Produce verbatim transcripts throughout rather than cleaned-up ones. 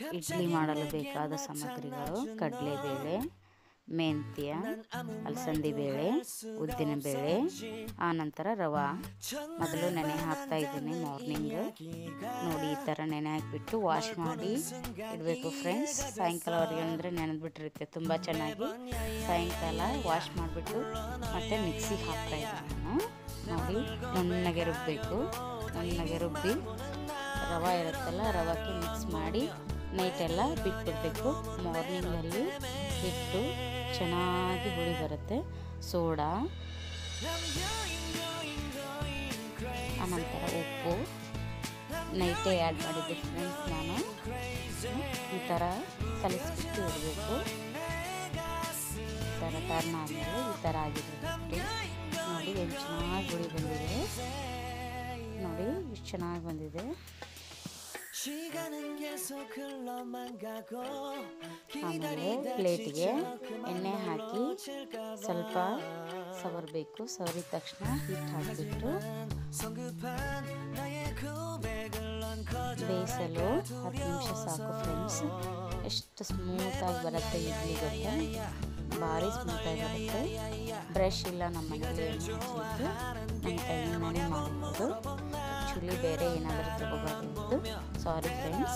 ಇಡ್ಲಿ ಮಾಡಲು ಬೇಕಾದ ಸಾಮಗ್ರಿಗಳು ಕಡಲೆಬೇಳೆ, ಮೆಂತ್ಯ, ಅಲಸಂದಿ ಬೇಳೆ, ಉದ್ದಿನ ಬೇಳೆ, ಆನಂತರ ರವೆ. ಮೊದಲು ನೆನೆ ಹಾಕ್ತಾ ಇದ್ದೀನಿ. ಮಾರ್ನಿಂಗ್ ನೋಡಿ ಈ ಥರ ನೆನೆ ಹಾಕಿಬಿಟ್ಟು ವಾಶ್ ಮಾಡಿ ಇಡಬೇಕು ಫ್ರೆಂಡ್ಸ್. ಸಾಯಂಕಾಲವರೆಗೆ ಅಂದರೆ ನೆನೆದ್ಬಿಟ್ಟಿರುತ್ತೆ ತುಂಬ ಚೆನ್ನಾಗಿ. ಸಾಯಂಕಾಲ ವಾಶ್ ಮಾಡಿಬಿಟ್ಟು ಮತ್ತೆ ಮಿಕ್ಸಿಗೆ ಹಾಕ್ತಾ ಇದ್ದೀನಿ ನಾನು. ನೋಡಿ ನುಣ್ಣಗೆ ರುಬ್ಬಬೇಕು. ನುಣ್ಣಗೆ ರುಬ್ಬಿ ರವೆ ಇರುತ್ತಲ್ಲ ರವಕ್ಕೆ ಮಿಕ್ಸ್ ಮಾಡಿ ನೈಟೆಲ್ಲ ಬಿಟ್ಬಿಡಬೇಕು. ಮಾರ್ನಿಂಗಲ್ಲಿ ಇಟ್ಟು ಚೆನ್ನಾಗಿ ಹುಳಿ ಬರುತ್ತೆ. ಸೋಡಾ, ಆನಂತರ ಉಪ್ಪು ನೈಟೇ ಆ್ಯಡ್ ಮಾಡಿದ್ದೆ ಫ್ರೆಂಡ್ಸ್. ನಾನು ಈ ಥರ ಕಲಿಸ್ಬಿಟ್ಟು ಇಡಬೇಕು. ಈ ಥರ ಟರ್ನ್ ಆದಮೇಲೆ ಈ ಥರ ಆಗಿದೆ ರೊಟ್ಟಿ. ನೋಡಿ ಎಷ್ಟು ಚೆನ್ನಾಗಿ ಹುಳಿ ಬಂದಿದೆ. ನೋಡಿ ಎಷ್ಟು ಚೆನ್ನಾಗಿ ಬಂದಿದೆ. ಆಮೇಲೆ ಪ್ಲೇಟಿಗೆ ಎಣ್ಣೆ ಹಾಕಿ ಸ್ವಲ್ಪ ಸವರಬೇಕು. ಸವರಿದ ತಕ್ಷಣ ಹಿಟ್ಟು ಹಾಕಿಬಿಟ್ಟು ಬೇಯಿಸಲು ಹತ್ತು ನಿಮಿಷ ಸಾಕು ಫ್ರೆಂಡ್ಸ್. ಎಷ್ಟು ಸ್ಮೂತಾಗಿ ಬರುತ್ತೆ ಇಡ್ಲಿ ಗೊತ್ತಾ, ಭಾರಿ ಸ್ಮೂತಾಗಿ ಬರುತ್ತೆ. ಬ್ರಷ್ ಇಲ್ಲ ನಮ್ಮ ಮನೇಲಿ ಮಾಡ್ತಿದ್ದು ನನ್ನ ಕೈಯಿಂದನೇ ಮಾಡ್ಬೋದು. ಆ್ಯಕ್ಚುಲಿ ಬೇರೆ ಏನಾದರೂ ತಗೋಬಾರ್ದು. Sorry friends.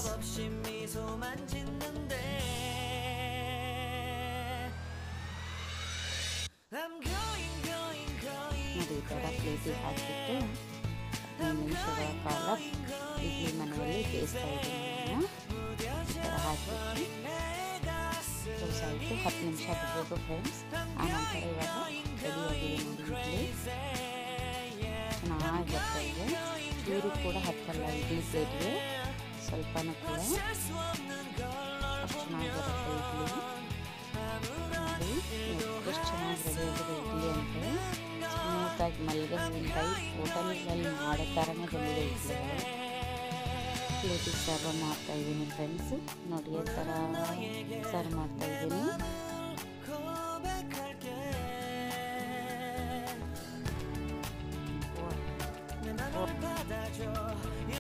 ನೋಡಿ ಈ ಥರ ಪ್ಲೇಟಿಗೆ ಹಾಕಿಬಿಟ್ಟು ಹದಿನೈದು ನಿಮಿಷಗಳ ಕಾಲ ಇಡ್ಲಿ ಮನೆಯಲ್ಲಿ ಬೇಯಿಸ್ತಾ ಇದ್ದೀನಿ ನಾನು. ಈ ಥರ ಹಾಕಿಬಿಟ್ಟು ಬೇಯಿಸಾಯಿತು. ಹತ್ತು ನಿಮಿಷ ಬಿಡಬೇಕು ಫ್ರೆಂಡ್ಸ್. ಆನಂತರ ಇವಾಗ ರೆಡಿಯಾಗಿದೆ ನೋಡಿ ಇಡ್ಲಿ. ಚೆನ್ನಾಗಿ ಬರ್ತಾ ಇದೆ. ಚೂರು ಕೂಡ ಹತ್ತಲ್ಲ ಇಡ್ಲಿ ಪ್ಲೇಟ್ಗೆ, ಸ್ವಲ್ಪನೂ ಕೂಡ. ಅಷ್ಟು ಚೆನ್ನಾಗಿ ಬರುತ್ತೆ ಇಡ್ಲಿ. ನೋಡಿ ಎಷ್ಟು ಚೆನ್ನಾಗಿ ರೆಡಿಯಾಗಿದೆ ಇಡ್ಲಿ ಅಂದರೆ ಸ್ಮೂತಾಗಿ ಮಲ್ಲಿಗೆ ಹೂವಿನಕಾಯಿ ಹೋಟೆಲ್ಗಳಲ್ಲಿ ಮಾಡೋ ಥರನೇ ಬಂದಿದೆ ಇಡ್ಲಿ. ಪ್ಲೇಟಿಗೆ ಸರ್ವ್ ಮಾಡ್ತಾಯಿದ್ದೀನಿ ಫ್ರೆಂಡ್ಸ್. ನೋಡಿ ಈ ಥರ ಸರ್ವ್ ಮಾಡ್ತಾಯಿದ್ದೀನಿ.